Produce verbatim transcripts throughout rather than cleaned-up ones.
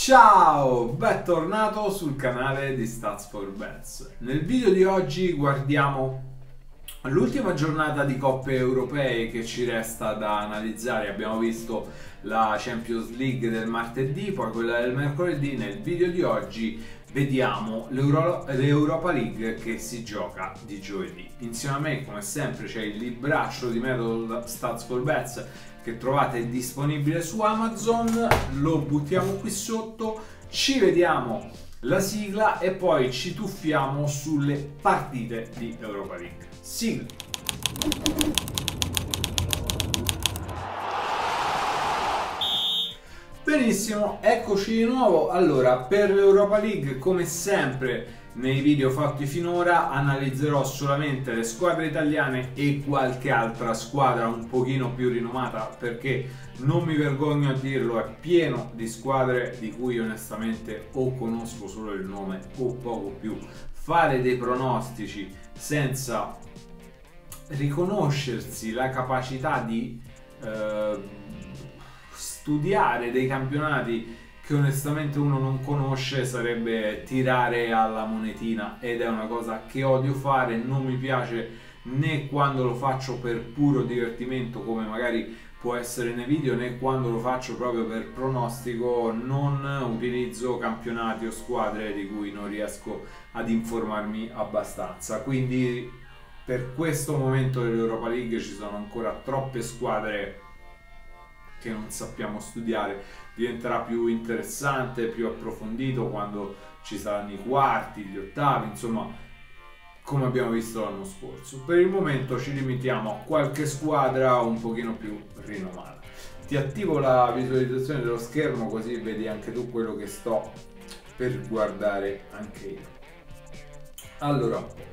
Ciao, bentornato sul canale di Stats for Bets. Nel video di oggi guardiamo l'ultima giornata di coppe europee che ci resta da analizzare. Abbiamo visto la Champions League del martedì, poi quella del mercoledì. Nel video di oggi vediamo l'Europa League che si gioca di giovedì. Insieme a me, come sempre, c'è il libraccio di metodo Stats for Bets che trovate disponibile su Amazon. Lo buttiamo qui sotto, ci vediamo la sigla e poi ci tuffiamo sulle partite di Europa League. Sigla! Benissimo, eccoci di nuovo. Allora, per l'Europa League, come sempre nei video fatti finora, analizzerò solamente le squadre italiane e qualche altra squadra un pochino più rinomata, perché non mi vergogno a dirlo, è pieno di squadre di cui onestamente o conosco solo il nome o poco più. Fare dei pronostici senza riconoscersi la capacità di eh, studiare dei campionati che onestamente uno non conosce sarebbe tirare alla monetina, ed è una cosa che odio fare. Non mi piace né quando lo faccio per puro divertimento, come magari può essere nei video, né quando lo faccio proprio per pronostico. Non utilizzo campionati o squadre di cui non riesco ad informarmi abbastanza, quindi per questo momento dell'Europa League ci sono ancora troppe squadre che non sappiamo studiare. Diventerà più interessante, più approfondito quando ci saranno i quarti, gli ottavi, insomma, come abbiamo visto l'anno scorso. Per il momento ci limitiamo a qualche squadra un pochino più rinomata. Ti attivo la visualizzazione dello schermo così vedi anche tu quello che sto per guardare anche io. Allora,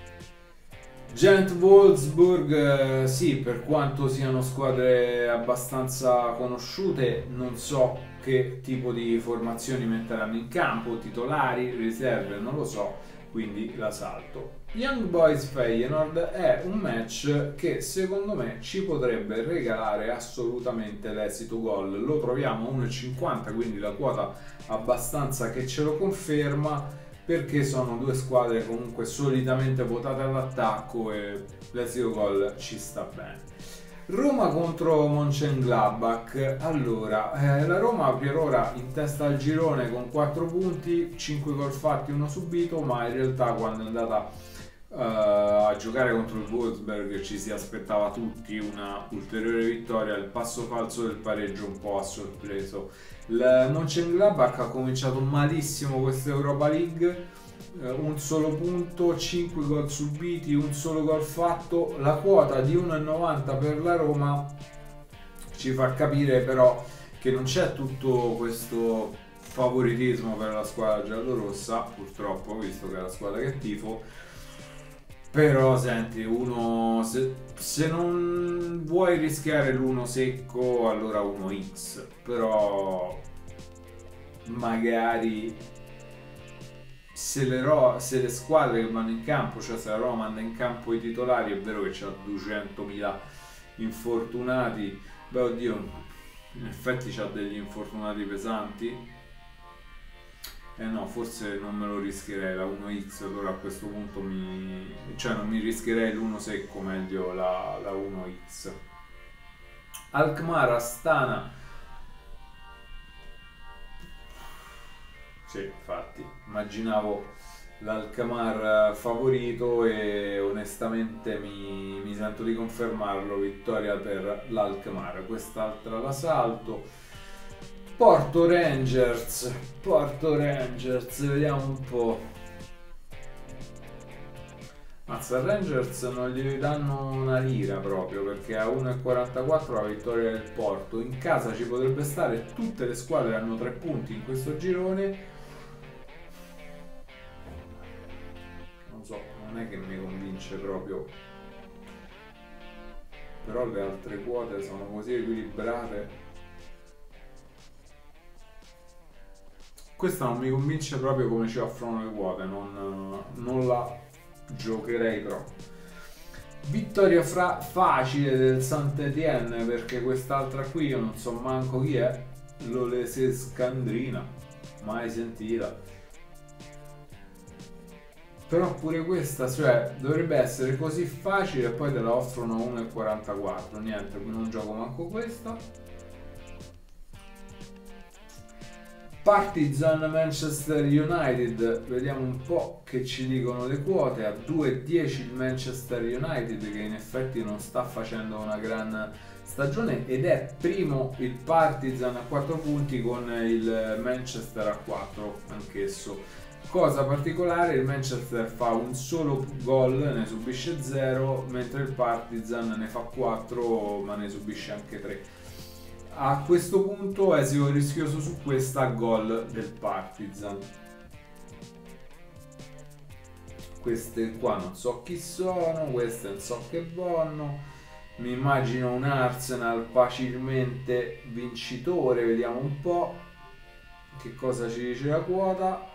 Gent Wolfsburg, eh, sì, per quanto siano squadre abbastanza conosciute, non so che tipo di formazioni metteranno in campo, titolari, riserve, non lo so, quindi la salto. Young Boys Feyenoord è un match che secondo me ci potrebbe regalare assolutamente l'esito gol. Lo troviamo a uno e cinquanta, quindi la quota abbastanza che ce lo conferma, perché sono due squadre comunque solitamente votate all'attacco e l'esito gol ci sta bene. Roma contro Mönchengladbach. Allora, eh, la Roma per ora in testa al girone con quattro punti, cinque gol fatti, uno subito, ma in realtà quando è andata uh, a giocare contro il Wolfsburg ci si aspettava tutti una ulteriore vittoria. Il passo falso del pareggio un po' ha sorpreso. Il Mönchengladbach ha cominciato malissimo questa Europa League, un solo punto, cinque gol subiti, un solo gol fatto. La quota di uno e novanta per la Roma ci fa capire però che non c'è tutto questo favoritismo per la squadra giallorossa, purtroppo, visto che è la squadra che tifo. Però senti, uno se, se non vuoi rischiare l'uno secco, allora uno X, però magari se le, ro se le squadre che vanno in campo, cioè se la Roma manda in campo i titolari, è vero che c'ha duecentomila infortunati, beh oddio, in effetti c'ha degli infortunati pesanti. Eh no, forse non me lo rischierei la uno X, allora a questo punto mi... cioè non mi rischierei l'uno secco, meglio la, la uno X. Alkmaar Astana. Sì, infatti, immaginavo l'Alkmaar favorito e onestamente mi, mi sento di confermarlo, vittoria per l'Alkmaar. Quest'altra la salto. Porto Rangers, Porto Rangers, vediamo un po'. Mazza, Rangers non gli danno una lira proprio, perché a uno e quarantaquattro la vittoria del Porto. In casa ci potrebbe stare, tutte le squadre hanno tre punti in questo girone. Non so, non è che mi convince proprio. Però le altre quote sono così equilibrate. Questa non mi convince proprio come ci offrono le quote, non, non la giocherei troppo. Vittoria fra facile del Saint-Étienne, perché quest'altra qui io non so manco chi è, l'Olese Scandrina. mai sentita. Però pure questa, cioè, dovrebbe essere così facile e poi te la offrono a uno e quarantaquattro. Niente, non gioco manco questa. Partizan Manchester United, vediamo un po' che ci dicono le quote. A due e dieci il Manchester United, che in effetti non sta facendo una gran stagione, ed è primo il Partizan a quattro punti con il Manchester a quattro anch'esso. Cosa particolare, il Manchester fa un solo gol, ne subisce zero, mentre il Partizan ne fa quattro ma ne subisce anche tre. A questo punto esito rischioso su questa, gol del Partizan. Queste qua non so chi sono, queste non so che vanno. Mi immagino un Arsenal facilmente vincitore, vediamo un po' che cosa ci dice la quota.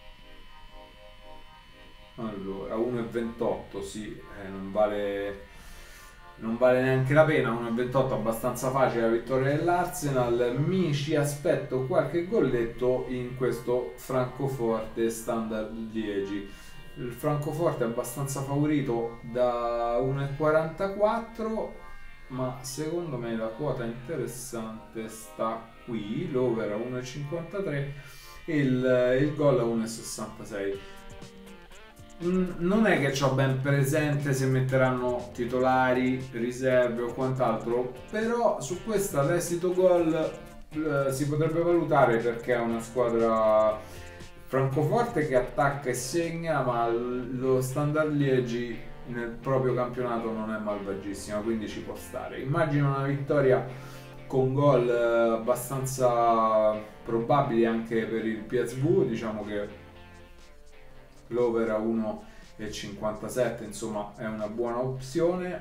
Allora, uno e ventotto, sì, eh, non vale non vale neanche la pena. Uno e ventotto abbastanza facile la vittoria dell'Arsenal. Mi ci aspetto qualche golletto in questo Francoforte Standard Liegi. Il Francoforte è abbastanza favorito da uno e quarantaquattro, ma secondo me la quota interessante sta qui, l'over a uno e cinquantatré e il, il gol a uno e sessantasei. Non è che ho ben presente se metteranno titolari, riserve o quant'altro, però su questa l'esito gol eh, si potrebbe valutare, perché è una squadra Francoforte che attacca e segna, ma lo Standard Liegi nel proprio campionato non è malvagissima, quindi ci può stare. Immagino una vittoria con gol eh, abbastanza probabili anche per il P S V, diciamo che l'over a uno e cinquantasette insomma è una buona opzione.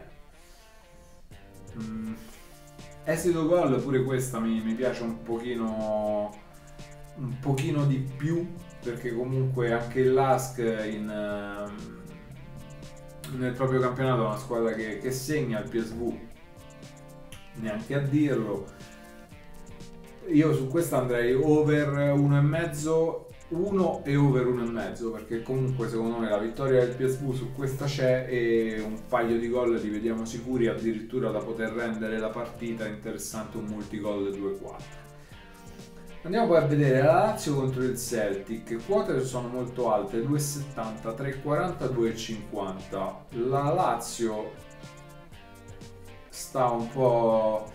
mm. Esito gol pure questa mi, mi piace un pochino un pochino di più, perché comunque anche il Lask in, nel proprio campionato è una squadra che, che segna. Il P S V neanche a dirlo. Io su questa andrei over uno e mezzo, uno e over uno e mezzo, perché comunque secondo me la vittoria del P S V su questa c'è e un paio di gol li vediamo sicuri, addirittura da poter rendere la partita interessante, un multigol due quattro. Andiamo poi a vedere la Lazio contro il Celtic. Quote sono molto alte, due e settanta, tre e quaranta, due e cinquanta. La Lazio sta un po'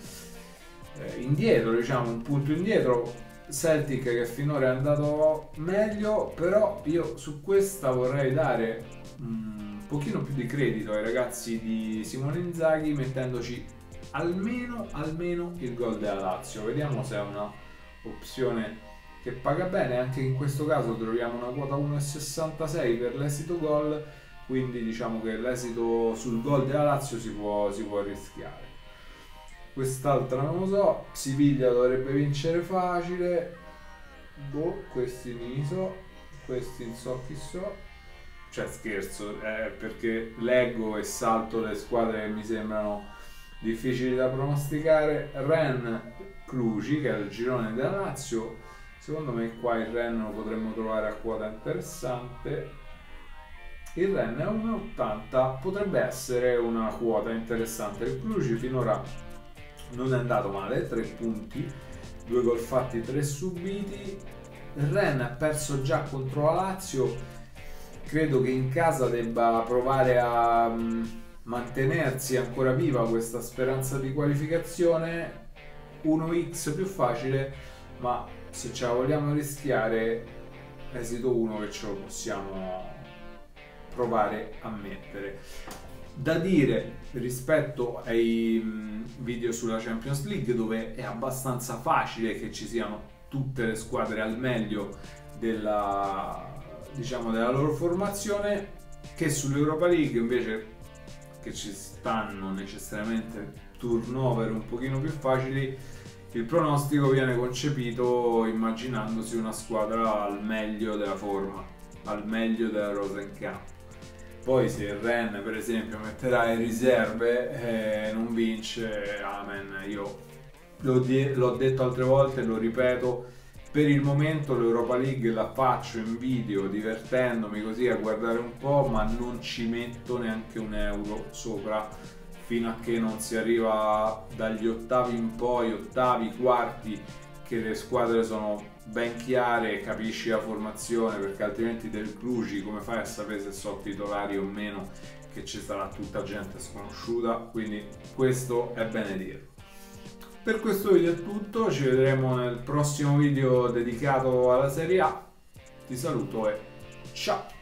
indietro, diciamo un punto indietro. Celtic che finora è andato meglio, però io su questa vorrei dare un pochino più di credito ai ragazzi di Simone Inzaghi, mettendoci almeno almeno il gol della Lazio. Vediamo se è una opzione che paga bene. Anche in questo caso troviamo una quota uno e sessantasei per l'esito gol, quindi diciamo che l'esito sul gol della Lazio si può, si può rischiare. Quest'altra non lo so, Siviglia dovrebbe vincere facile, boh, questi non so, questi non so chi so, cioè scherzo, eh, perché leggo e salto le squadre che mi sembrano difficili da pronosticare. Rennes Cluj, che è il girone della Lazio, secondo me qua il Rennes lo potremmo trovare a quota interessante. Il Rennes è uno e ottanta, potrebbe essere una quota interessante. Il Cluj finora non è andato male, tre punti, due gol fatti, tre subiti. Il Rennes ha perso già contro la Lazio, credo che in casa debba provare a um, mantenersi ancora viva questa speranza di qualificazione. uno x più facile, ma se ce la vogliamo rischiare esito uno che ce lo possiamo provare a mettere. Da dire rispetto ai video sulla Champions League, dove è abbastanza facile che ci siano tutte le squadre al meglio della, diciamo, della loro formazione, che sull'Europa League invece che ci stanno necessariamente turnover un pochino più facili, il pronostico viene concepito immaginandosi una squadra al meglio della forma, al meglio della rosa in campo. Poi se il Rennes per esempio metterà le riserve e non vince, amen. Io l'ho, de- l'ho detto altre volte, lo ripeto, Per il momento l'Europa League la faccio in video divertendomi così a guardare un po', ma non ci metto neanche un euro sopra fino a che non si arriva dagli ottavi in poi, ottavi, quarti, che le squadre sono ben chiare e capisci la formazione, perché altrimenti del Cluj come fai a sapere se sono titolari o meno, che ci sarà tutta gente sconosciuta, quindi questo è bene dirlo. Per questo video è tutto, ci vedremo nel prossimo video dedicato alla Serie A, ti saluto e ciao!